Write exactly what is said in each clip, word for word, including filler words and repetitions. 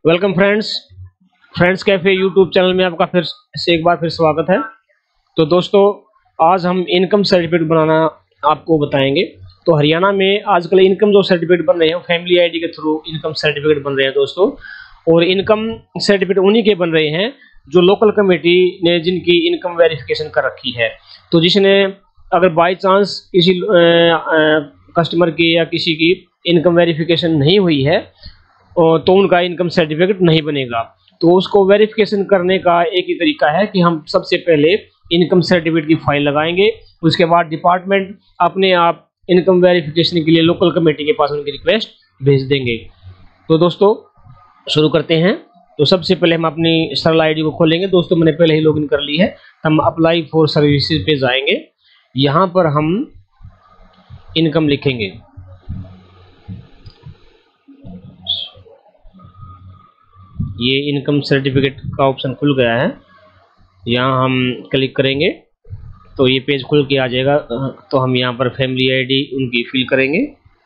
Welcome friends friends cafe YouTube channel में आपका फिर से एक बार फिर स्वागत है। तो दोस्तों आज हम इनकम सर्टिफिकेट बनाना आपको बताएंगे। तो हरियाणा में आजकल इनकम जो सर्टिफिकेट बन रहे हैं फैमिली आईडी के थ्रू इनकम सर्टिफिकेट बन रहे हैं दोस्तों। और इनकम सर्टिफिकेट उन्हीं के बन रहे हैं जो लोकल कमेटी ने जिनकी इनकम वेरिफिकेशन कर रखी है। तो जिसने अगर बाई चांस किसी कस्टमर की या किसी की इनकम वेरिफिकेशन नहीं हुई है तो उनका इनकम सर्टिफिकेट नहीं बनेगा। तो उसको वेरिफिकेशन करने का एक ही तरीका है कि हम सबसे पहले इनकम सर्टिफिकेट की फाइल लगाएंगे, उसके बाद डिपार्टमेंट अपने आप इनकम वेरिफिकेशन के लिए लोकल कमेटी के पास उनकी रिक्वेस्ट भेज देंगे। तो दोस्तों शुरू करते हैं। तो सबसे पहले हम अपनी सरल आईडी को खोलेंगे। दोस्तों मैंने पहले ही लॉगिन कर ली है। हम अप्लाई फॉर सर्विसेज पे जाएंगे, यहाँ पर हम इनकम लिखेंगे। ये इनकम सर्टिफिकेट का ऑप्शन खुल गया है, यहाँ हम क्लिक करेंगे तो ये पेज खुल के आ जाएगा। तो हम यहाँ पर फैमिली आईडी उनकी फिल करेंगे,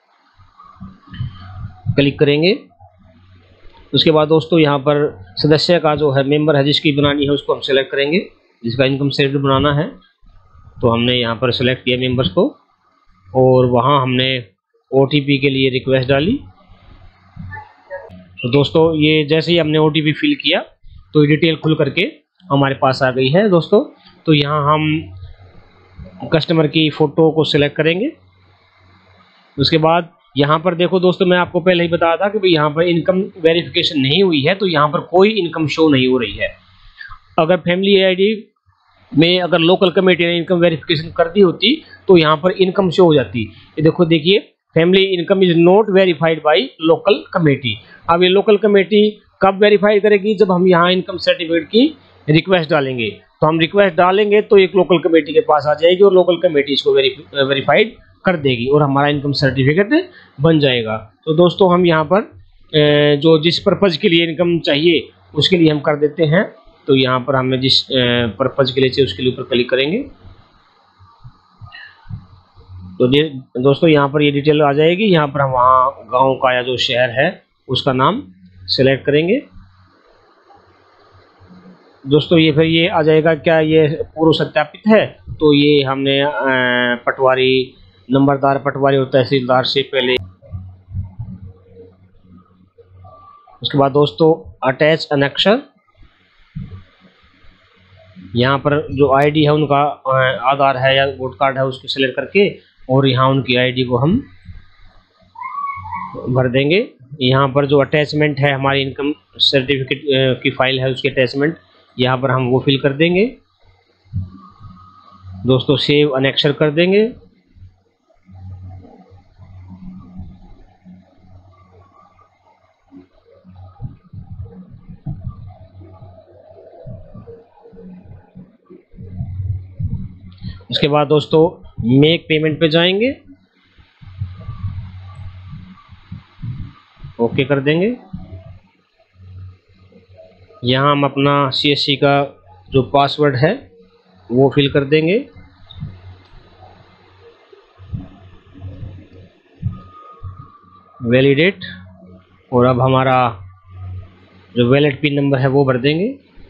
क्लिक करेंगे। उसके बाद दोस्तों यहाँ पर सदस्य का जो है मेंबर है जिसकी बनानी है उसको हम सेलेक्ट करेंगे, जिसका इनकम सर्टिफिकेट बनाना है। तो हमने यहाँ पर सेलेक्ट किया मेंबर्स को और वहाँ हमने ओटीपी के लिए रिक्वेस्ट डाली। तो दोस्तों ये जैसे ही हमने ओटीपी फिल किया तो ये डिटेल खुल करके हमारे पास आ गई है दोस्तों। तो यहाँ हम कस्टमर की फ़ोटो को सिलेक्ट करेंगे। उसके बाद यहाँ पर देखो दोस्तों, मैं आपको पहले ही बताया था कि भाई यहाँ पर इनकम वेरिफिकेशन नहीं हुई है तो यहाँ पर कोई इनकम शो नहीं हो रही है। अगर फैमिली आईडी में अगर लोकल कमेटी ने इनकम वेरिफिकेशन कर दी होती तो यहाँ पर इनकम शो हो जाती। ये देखो देखिए, family income is not verified by local committee. अब ये लोकल कमेटी कब वेरीफाई करेगी? जब हम यहाँ इनकम सर्टिफिकेट की रिक्वेस्ट डालेंगे। तो हम रिक्वेस्ट डालेंगे तो एक लोकल कमेटी के पास आ जाएगी और लोकल कमेटी इसको वेरीफाइड कर देगी और हमारा इनकम सर्टिफिकेट बन जाएगा। तो दोस्तों हम यहाँ पर जो जिस पर्पज़ के लिए इनकम चाहिए उसके लिए हम कर देते हैं। तो यहाँ पर हमें जिस पर्पज़ के लिए चाहिए उसके लिए ऊपर क्लिक करेंगे। तो दोस्तों यहाँ पर ये डिटेल आ जाएगी। यहाँ पर हम वहाँ गांव का या जो शहर है उसका नाम सेलेक्ट करेंगे दोस्तों। ये फिर ये आ जाएगा, क्या ये पूर्व सत्यापित है? तो ये हमने पटवारी, नंबरदार पटवारी और तहसीलदार से पहले। उसके बाद दोस्तों अटैच अनेक्शर, यहाँ पर जो आईडी है उनका आधार है या वोट कार्ड है उसको सिलेक्ट करके और यहाँ उनकी आईडी को हम भर देंगे। यहाँ पर जो अटैचमेंट है हमारी इनकम सर्टिफिकेट की फाइल है उसके अटैचमेंट यहाँ पर हम वो फिल कर देंगे दोस्तों। सेव अनेक्शर कर देंगे। उसके बाद दोस्तों मेक पेमेंट पे जाएंगे, ओके कर देंगे। यहाँ हम अपना सीएससी का जो पासवर्ड है वो फिल कर देंगे। वैलिडेट, और अब हमारा जो वैलिड पिन नंबर है वो भर देंगे।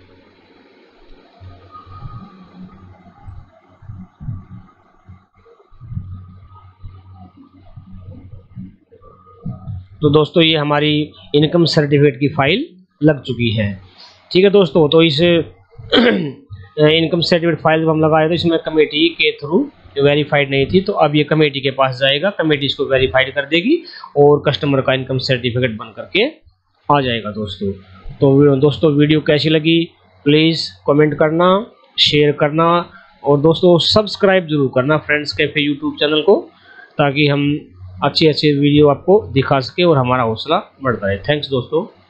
तो दोस्तों ये हमारी इनकम सर्टिफिकेट की फाइल लग चुकी है। ठीक है दोस्तों, तो इस इनकम सर्टिफिकेट फाइल जब हम लगाए तो इसमें कमेटी के थ्रू वेरीफाइड नहीं थी। तो अब ये कमेटी के पास जाएगा, कमेटी इसको वेरीफाइड कर देगी और कस्टमर का इनकम सर्टिफिकेट बन करके आ जाएगा दोस्तों। तो दोस्तों वीडियो कैसी लगी प्लीज़ कमेंट करना, शेयर करना और दोस्तों सब्सक्राइब जरूर करना फ्रेंड्स कैफे यूट्यूब चैनल को, ताकि हम अच्छे अच्छे वीडियो आपको दिखा सके और हमारा हौसला बढ़ता है। थैंक्स दोस्तों।